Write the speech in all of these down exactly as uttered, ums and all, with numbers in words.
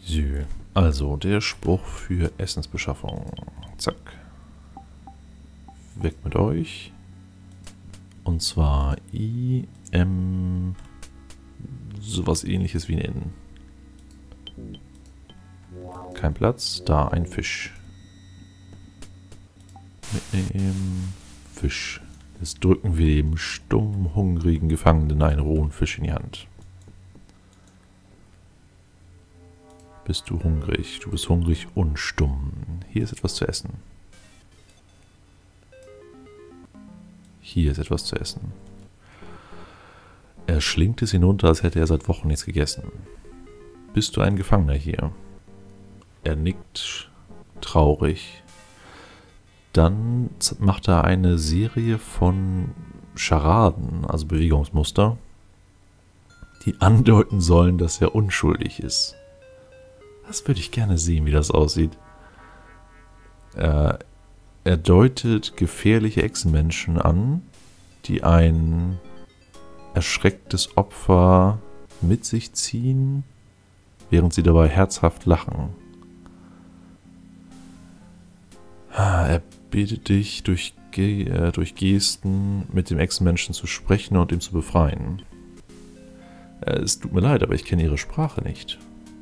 So, also der Spruch für Essensbeschaffung. Zack. Weg mit euch. Und zwar I M sowas ähnliches wie ein N. Kein Platz, da ein Fisch. Mitnehmen. Fisch. Jetzt drücken wir dem stumm hungrigen Gefangenen einen rohen Fisch in die Hand. Bist du hungrig? Du bist hungrig und stumm. Hier ist etwas zu essen. Hier ist etwas zu essen. Er schlingt es hinunter, als hätte er seit Wochen nichts gegessen. Bist du ein Gefangener hier? Er nickt traurig. Dann macht er eine Serie von Scharaden, also Bewegungsmuster, die andeuten sollen, dass er unschuldig ist. Das würde ich gerne sehen, wie das aussieht. Äh, er deutet gefährliche Echsenmenschen an, die ein erschrecktes Opfer mit sich ziehen, während sie dabei herzhaft lachen. Er bittet dich, durch, Ge äh, durch Gesten mit dem Echsenmenschen zu sprechen und ihn zu befreien. Äh, es tut mir leid, aber ich kenne ihre Sprache nicht.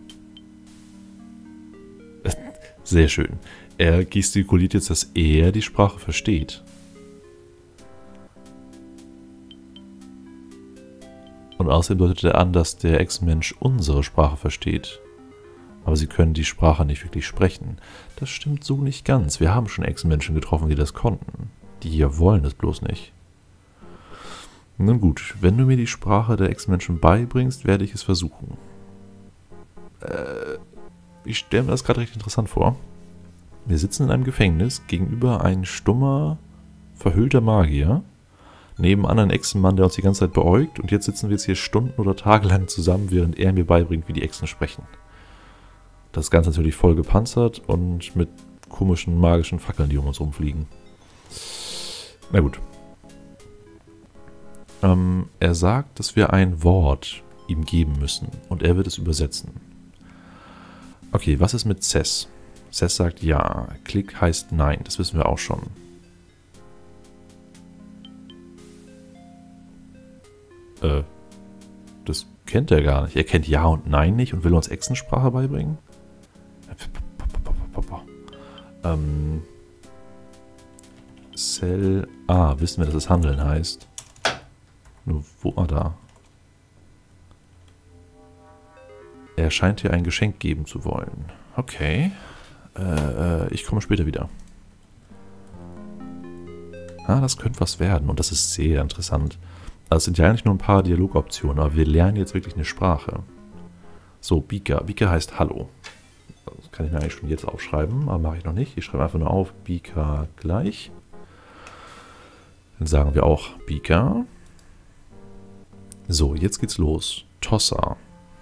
Sehr schön. Er gestikuliert jetzt, dass er die Sprache versteht. Und außerdem deutet er an, dass der Echsenmensch unsere Sprache versteht. Aber sie können die Sprache nicht wirklich sprechen. Das stimmt so nicht ganz. Wir haben schon Echsenmenschen getroffen, die das konnten. Die hier wollen es bloß nicht. Nun gut, wenn du mir die Sprache der Echsenmenschen beibringst, werde ich es versuchen. Äh... Ich stelle mir das gerade recht interessant vor. Wir sitzen in einem Gefängnis, gegenüber ein stummer, verhüllter Magier, nebenan ein Echsenmann, der uns die ganze Zeit beäugt, und jetzt sitzen wir jetzt hier Stunden oder Tage lang zusammen, während er mir beibringt, wie die Echsen sprechen. Das Ganze natürlich voll gepanzert und mit komischen, magischen Fackeln, die um uns rumfliegen. Na gut. Ähm, er sagt, dass wir ein Wort ihm geben müssen, und er wird es übersetzen. Okay, was ist mit Cess? Cess sagt ja. Klick heißt nein. Das wissen wir auch schon. Äh, das kennt er gar nicht. Er kennt ja und nein nicht und will uns Echsensprache beibringen? Ähm. Cell. Ah, wissen wir, dass es Handeln heißt. Nur wo? Ah, da. Er scheint dir ein Geschenk geben zu wollen. Okay. Äh, ich komme später wieder. Ah, das könnte was werden. Und das ist sehr interessant. Das sind ja eigentlich nur ein paar Dialogoptionen, aber wir lernen jetzt wirklich eine Sprache. So, Bika. Bika heißt Hallo. Das kann ich mir eigentlich schon jetzt aufschreiben, aber mache ich noch nicht. Ich schreibe einfach nur auf Bika gleich. Dann sagen wir auch Bika. So, jetzt geht's los. Tossa.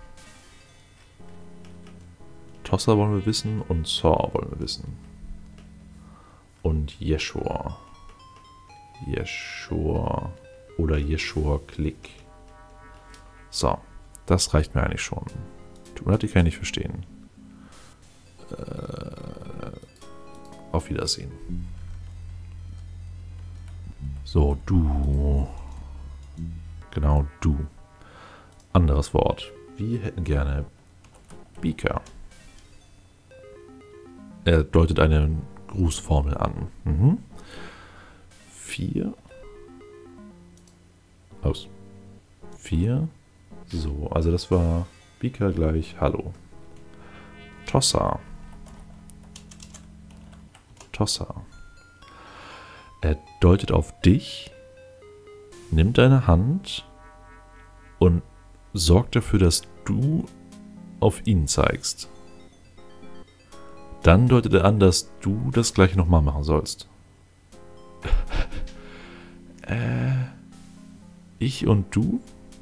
Tossa wollen wir wissen und Saw wollen wir wissen. Und Jeshua. Jeshua oder Jeshua Klick. So, das reicht mir eigentlich schon. Tut mir leid, ich kann nicht verstehen. Äh, auf Wiedersehen. So, du. Genau, du. Anderes Wort. Wir hätten gerne Bika. Er deutet eine Grußformel an. Mhm. Vier. Aus. Vier. So, also das war Bika gleich Hallo. Tossa. Tossa. Er deutet auf dich, nimmt deine Hand und sorgt dafür, dass du auf ihn zeigst. Dann deutet er an, dass du das gleiche nochmal machen sollst. äh, ich und du?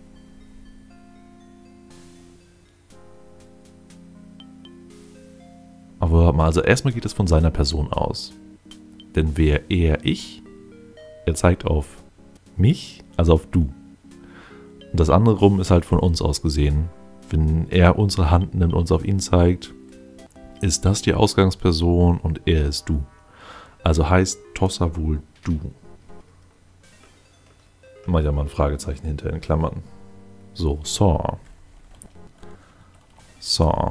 Aber warte mal, also erstmal geht es von seiner Person aus. Denn wer er, ich, er zeigt auf mich, also auf du. Und das andere rum ist halt von uns aus gesehen wenn er unsere Hand nimmt und uns auf ihn zeigt, ist das die Ausgangsperson und er ist du. Also heißt Tossa wohl du. Mal ja mal ein Fragezeichen hinter in Klammern. So, saw. Saw.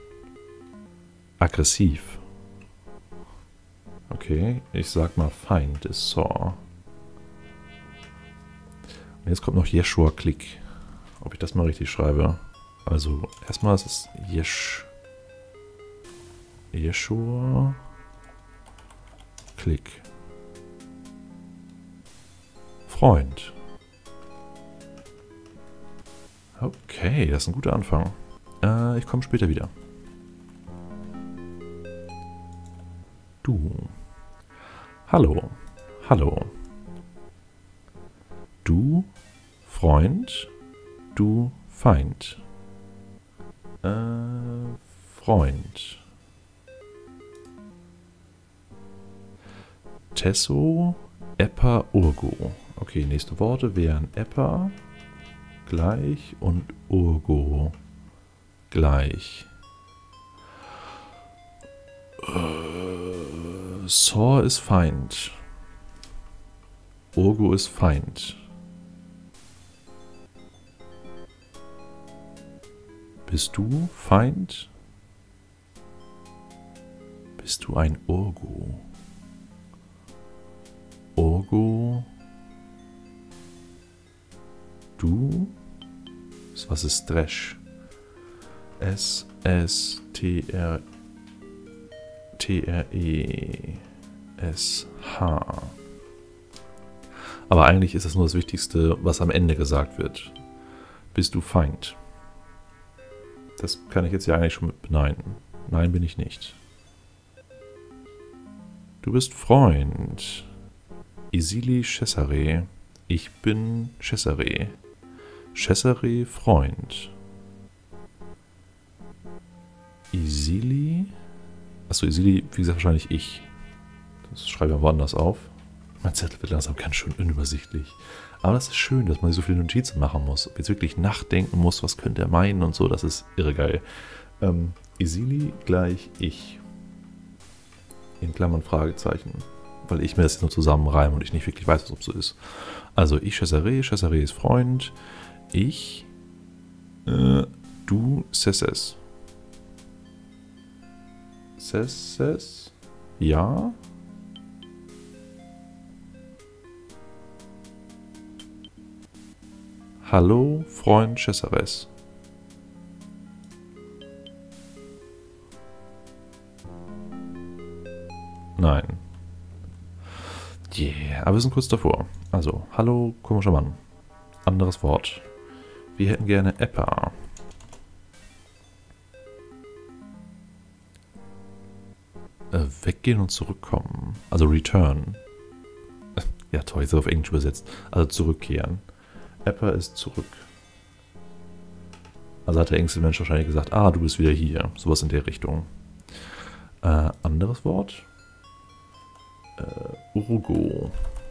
Aggressiv. Okay, ich sag mal Feind ist saw. Und jetzt kommt noch Jeshua Klick. Ob ich das mal richtig schreibe. Also erstmal ist es Jesh. Jeshua Klick. Freund. Okay, das ist ein guter Anfang. Äh, ich komme später wieder. Du. Hallo. Hallo. Du, Freund. Du, Feind. Äh, Freund. Tesso, Eppa, Urgo. Okay, nächste Worte wären Eppa gleich und Urgo gleich. Äh, Saw ist Feind. Urgo ist Feind. Bist du Feind? Bist du ein Urgo? Urgo? Du? Was ist Dresch? S S T R T R E S H. Aber eigentlich ist das nur das Wichtigste, was am Ende gesagt wird. Bist du Feind? Das kann ich jetzt ja eigentlich schon mit beneiden. Nein, bin ich nicht. Du bist Freund. Isili Cesare. Ich bin Cesare. Cesare Freund. Isili. Achso, Isili, wie gesagt, wahrscheinlich ich. Das schreibe ich mal woanders auf. Mein Zettel wird langsam ganz schön unübersichtlich. Aber das ist schön, dass man sich so viele Notizen machen muss. Ob jetzt wirklich nachdenken muss, was könnte er meinen und so, das ist irre geil. Ähm, Isili gleich ich. In Klammern Fragezeichen. Weil ich mir das jetzt nur zusammenreime und ich nicht wirklich weiß, was ob so ist. Also ich Cesare, Cesare ist Freund. Ich, äh, du, Cesses. Cesses? Ja? Hallo, Freund Cesares. Nein. Yeah, aber wir sind kurz davor. Also, hallo, komischer Mann. Anderes Wort. Wir hätten gerne Eppa. Äh, weggehen und zurückkommen. Also return. Ja, toll, ist auf Englisch übersetzt. Also zurückkehren. Eppa ist zurück. Also hat der engste Mensch wahrscheinlich gesagt, ah, du bist wieder hier. Sowas in der Richtung. Äh, anderes Wort. Äh, Urgo.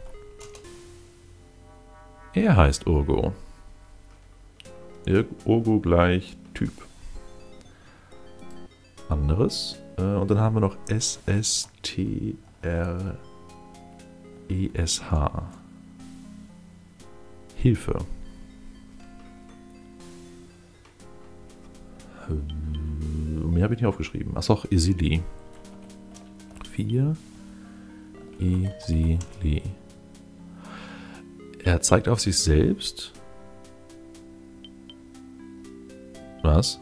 Er heißt Urgo. Urgo gleich Typ. Anderes. Äh, und dann haben wir noch S S T R E S H. Hilfe. Mehr habe ich nicht aufgeschrieben. Achso, Isili. vier. Isili. Er zeigt auf sich selbst. Was?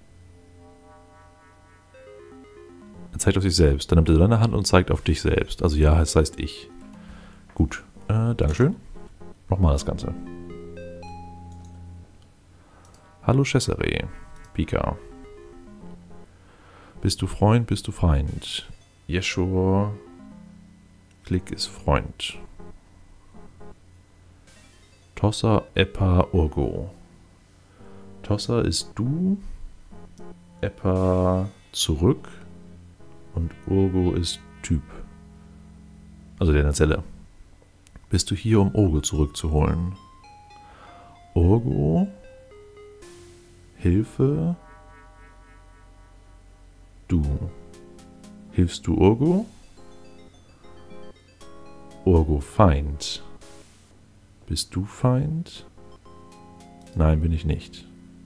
Er zeigt auf sich selbst. Dann nimmt er deine Hand und zeigt auf dich selbst. Also ja, das heißt ich. Gut. Äh, Dankeschön. Nochmal das Ganze. Hallo Cesare. Pika. Bist du Freund, bist du Feind? Jeshua. Klick ist Freund. Tossa, Eppa, Urgo. Tossa ist du. Eppa zurück. Und Urgo ist Typ. Also der in der Zelle. Bist du hier, um Urgo zurückzuholen? Urgo. Hilfe. Du. Hilfst du Urgo? Urgo Feind. Bist du Feind? Nein, bin ich nicht.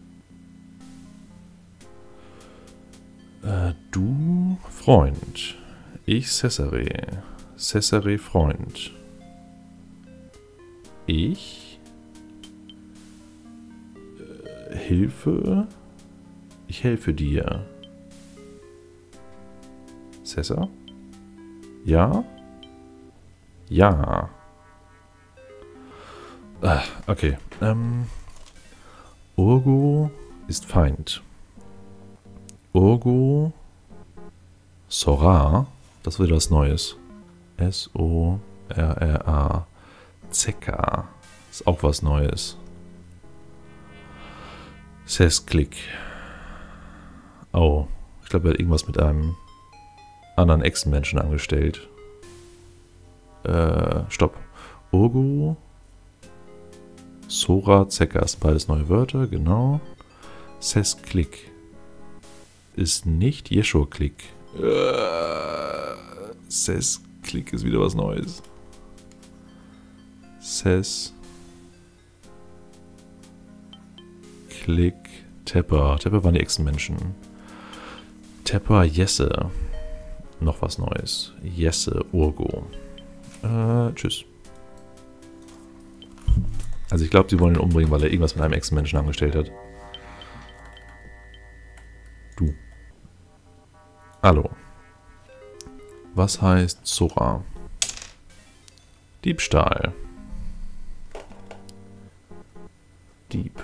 Äh, du Freund. Ich Cesare. Cesare Freund. Ich äh, Hilfe. Ich helfe dir. Cesar? Ja? Ja. Ah, okay. Ähm, Urgo ist Feind. Urgo Sora. Das wird was Neues. S O R R A. Zeka. Ist auch was Neues. Sesklick. Oh. Ich glaube, er hat irgendwas mit einem anderen Echsenmenschen angestellt. Äh, stopp. Urgo Sora, Zeka. Das sind beides neue Wörter, genau. Sesklick. Ist nicht Jeshua-Klick. Äh, Sesklick ist wieder was Neues. Ses. Klick. Tepper. Tepper waren die Echsenmenschen. Tepper, Jesse. Noch was Neues. Jesse, Urgo. Äh, tschüss. Also ich glaube, sie wollen ihn umbringen, weil er irgendwas mit einem Echsenmenschen angestellt hat. Du. Hallo. Was heißt Sora? Diebstahl. Dieb.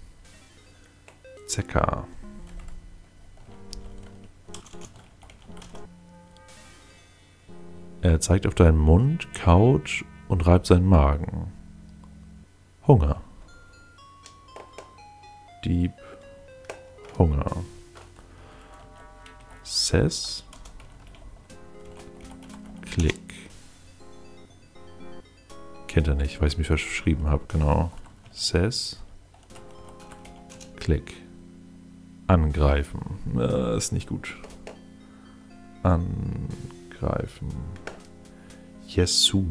Zeka. Er zeigt auf deinen Mund, kaut und reibt seinen Magen. Hunger. Dieb. Hunger. Ses. Klick. Kennt er nicht, weil ich es mir verschrieben habe, genau. Ses. Klick. Angreifen. Äh, ist nicht gut. Angreifen. Jesu.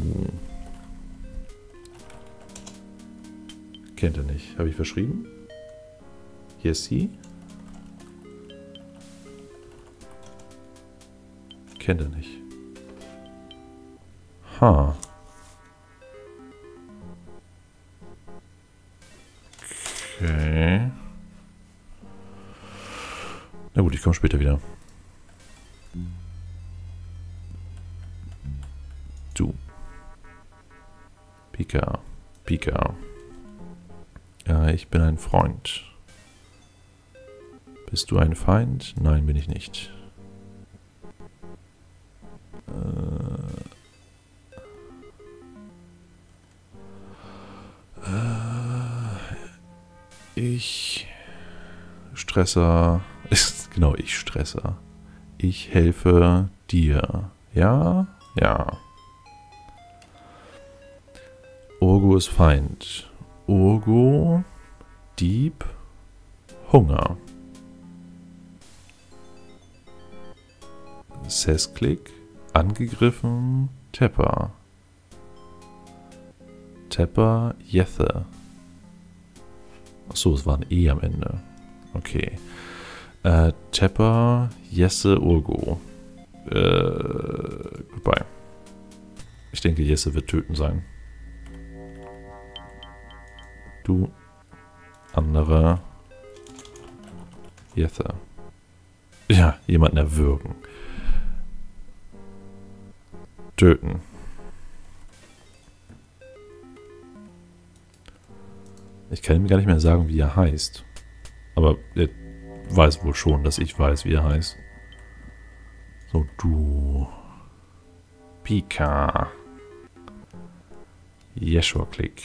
Kennt er nicht. Habe ich verschrieben? Jesse? Kennt er nicht. Ha. Okay. Na gut, ich komme später wieder. Du. Pika. Pika. Ja, ich bin ein Freund. Bist du ein Feind? Nein, bin ich nicht. Äh, äh, ich Stresser. Genau, ich Stresser. Ich helfe dir. Ja? Ja. Urgo ist Feind. Urgo, Dieb, Hunger. Sesklick, angegriffen, Tepper. Tepper, Jethe. Achso, es war ein E am Ende. Okay. Äh, Tepper, Jesse, Urgo. Äh, goodbye. Ich denke, Jesse wird töten sein. Du, andere, Jethe. Ja, jemanden erwürgen. Töten. Ich kann ihm gar nicht mehr sagen, wie er heißt. Aber er weiß wohl schon, dass ich weiß, wie er heißt. So, du. Pika. Jeshua-Klick.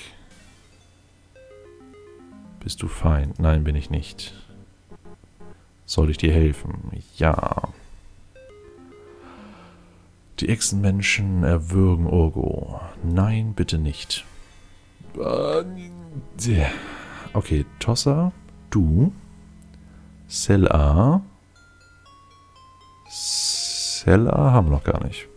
Bist du Feind? Nein, bin ich nicht. Soll ich dir helfen? Ja. Die Echsenmenschen erwürgen Urgo. Nein, bitte nicht. Okay, Tossa, du. Cell A. Cell A haben wir noch gar nicht.